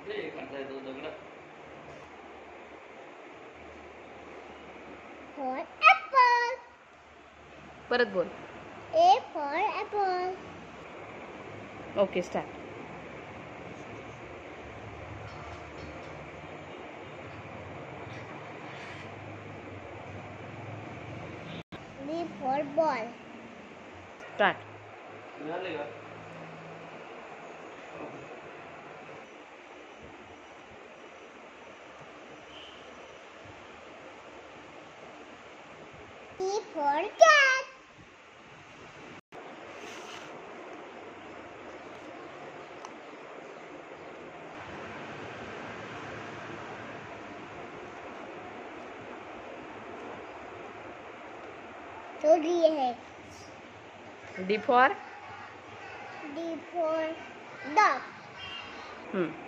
For apple. परत बोल. A for apple. Okay start. B for ball. Start. C for cat. तो ये है. D for. D for dog.